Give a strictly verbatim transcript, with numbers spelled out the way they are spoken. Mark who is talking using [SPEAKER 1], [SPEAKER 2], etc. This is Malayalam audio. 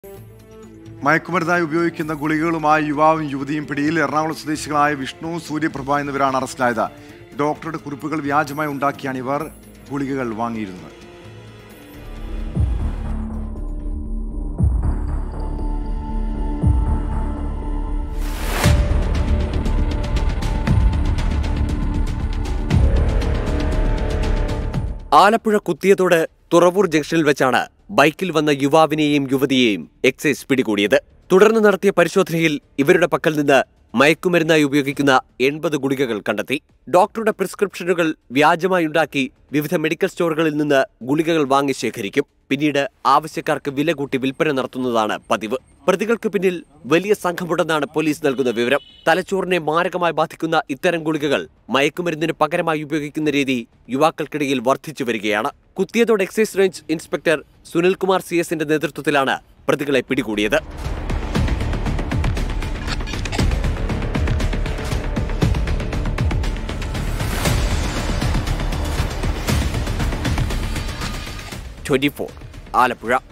[SPEAKER 1] മയക്കുമരുന്നായി ഉപയോഗിക്കുന്ന ഗുളികകളുമായി യുവാവും യുവതിയും പിടിയിൽ. എറണാകുളം സ്വദേശികളായ വിഷ്ണു, സൂര്യപ്രഭ എന്നിവരാണ് അറസ്റ്റിലായത്. ഡോക്ടറുടെ കുറിപ്പുകൾ വ്യാജമായി ഉണ്ടാക്കിയാണ് ഇവർ ഗുളികകൾ വാങ്ങിയിരുന്നത്.
[SPEAKER 2] ആലപ്പുഴ കുത്തിയതോട് തുറവൂർ ജംഗ്ഷനിൽ വെച്ചാണ് ബൈക്കിൽ വന്ന യുവാവിനെയും യുവതിയെയും എക്സൈസ് പിടികൂടിയത്. തുടർന്ന് നടത്തിയ പരിശോധനയിൽ ഇവരുടെ പക്കൽ നിന്ന് മയക്കുമരുന്നായി ഉപയോഗിക്കുന്ന എൺപത് ഗുളികകൾ കണ്ടെത്തി. ഡോക്ടറുടെ പ്രിസ്ക്രിപ്ഷനുകൾ വ്യാജമായുണ്ടാക്കി വിവിധ മെഡിക്കൽ സ്റ്റോറുകളിൽ നിന്ന് ഗുളികകൾ വാങ്ങി ശേഖരിക്കും. പിന്നീട് ആവശ്യക്കാർക്ക് വില കൂട്ടി വിൽപ്പന നടത്തുന്നതാണ് പതിവ്. പ്രതികൾക്ക് പിന്നിൽ വലിയ സംഘമുണ്ടെന്നാണ് പോലീസ് നൽകുന്ന വിവരം. തലച്ചോറിനെ മാരകമായി ബാധിക്കുന്ന ഇത്തരം ഗുളികകൾ മയക്കുമരുന്നിന് പകരമായി ഉപയോഗിക്കുന്ന രീതി യുവാക്കൾക്കിടയിൽ വർദ്ധിച്ചു വരികയാണ്. Kuthiyathode excise range inspector Sunilkumar C എസിന്റെ നേതൃത്വത്തിലാണ് പ്രതികളെ പിടികൂടിയത്. Twenty four Alappuzha.